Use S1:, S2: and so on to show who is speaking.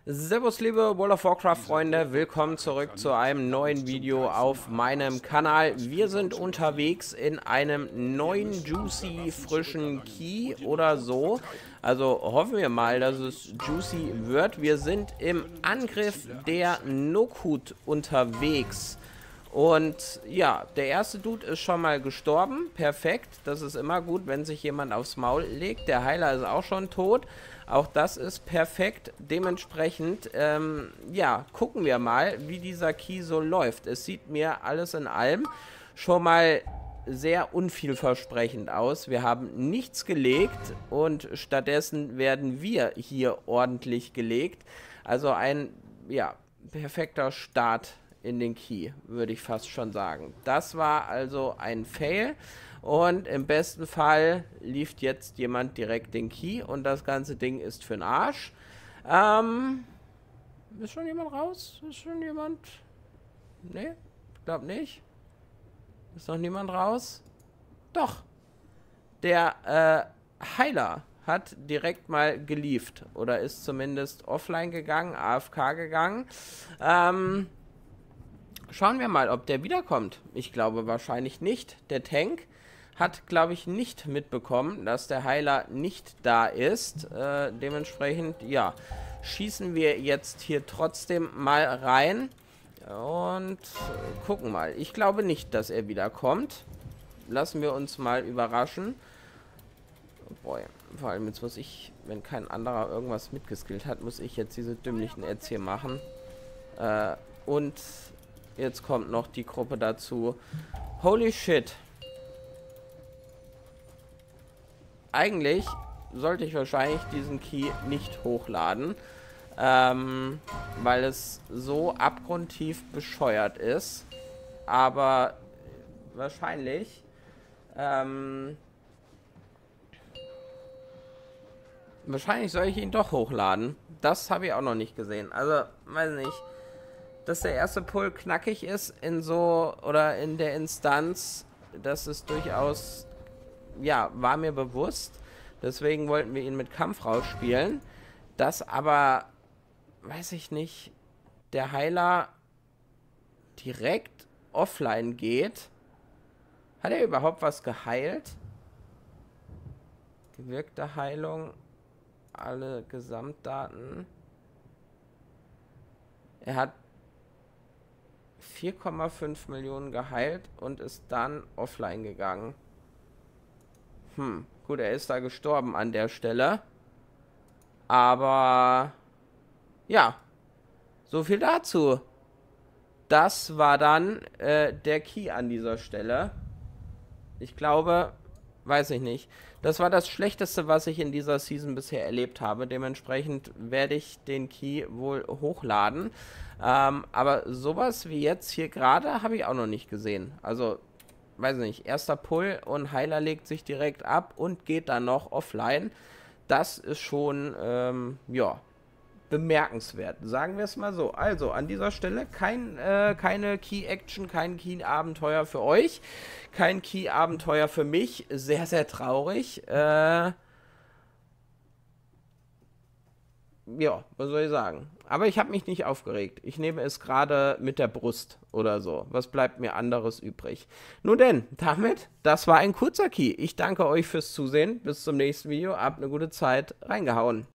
S1: Servus liebe World of Warcraft Freunde, willkommen zurück zu einem neuen Video auf meinem Kanal. Wir sind unterwegs in einem neuen juicy frischen Key oder so. Also hoffen wir mal, dass es juicy wird. Wir sind im Angriff der Nokhut unterwegs. Und ja, der erste Dude ist schon mal gestorben. Perfekt. Das ist immer gut, wenn sich jemand aufs Maul legt. Der Heiler ist auch schon tot. Auch das ist perfekt. Dementsprechend, ja, gucken wir mal, wie dieser Key so läuft. Es sieht mir alles in allem schon mal sehr unvielversprechend aus. Wir haben nichts gelegt und stattdessen werden wir hier ordentlich gelegt. Also ein, ja, perfekter Start in den Key, würde ich fast schon sagen. Das war also ein Fail und im besten Fall lief jetzt jemand direkt den Key und das ganze Ding ist für den Arsch. Ist schon jemand raus? Ist schon jemand? Nee, ich glaube nicht. Ist noch niemand raus? Doch. Der Heiler hat direkt mal gelieft oder ist zumindest offline gegangen, AFK gegangen. Schauen wir mal, ob der wiederkommt. Ich glaube wahrscheinlich nicht. Der Tank hat, glaube ich, nicht mitbekommen, dass der Heiler nicht da ist. Dementsprechend, ja, schießen wir jetzt hier trotzdem mal rein und gucken mal. Ich glaube nicht, dass er wiederkommt. Lassen wir uns mal überraschen. Boah, vor allem jetzt muss ich, wenn kein anderer irgendwas mitgeskillt hat, muss ich jetzt diese dümmlichen Ads hier machen. Und jetzt kommt noch die Gruppe dazu. Holy shit. Eigentlich sollte ich wahrscheinlich diesen Key nicht hochladen, weil es so abgrundtief bescheuert ist. Aber wahrscheinlich, wahrscheinlich soll ich ihn doch hochladen. Das habe ich auch noch nicht gesehen. Also, weiß nicht. Dass der erste Pull knackig ist in so, oder in der Instanz, das ist durchaus, ja, war mir bewusst. Deswegen wollten wir ihn mit Kampf rausspielen. Dass aber, weiß ich nicht, der Heiler direkt offline geht. Hat er überhaupt was geheilt? Gewirkte Heilung, alle Gesamtdaten. Er hat 4,5 Millionen geheilt und ist dann offline gegangen. Gut, er ist da gestorben an der Stelle. Aber ja, so viel dazu. Das war dann der Key an dieser Stelle. Ich glaube, weiß ich nicht. Das war das Schlechteste, was ich in dieser Season bisher erlebt habe. Dementsprechend werde ich den Key wohl hochladen. Aber sowas wie jetzt hier gerade habe ich auch noch nicht gesehen. Also, weiß nicht, erster Pull und Heiler legt sich direkt ab und geht dann noch offline. Das ist schon, ja, bemerkenswert. Sagen wir es mal so. Also, an dieser Stelle keine Key-Action, kein Key-Abenteuer für euch. Kein Key-Abenteuer für mich. Sehr, sehr traurig. Ja, was soll ich sagen? Aber ich habe mich nicht aufgeregt. Ich nehme es gerade mit der Brust oder so. Was bleibt mir anderes übrig? Nun denn, damit, das war ein kurzer Key. Ich danke euch fürs Zusehen. Bis zum nächsten Video. Habt eine gute Zeit. Reingehauen.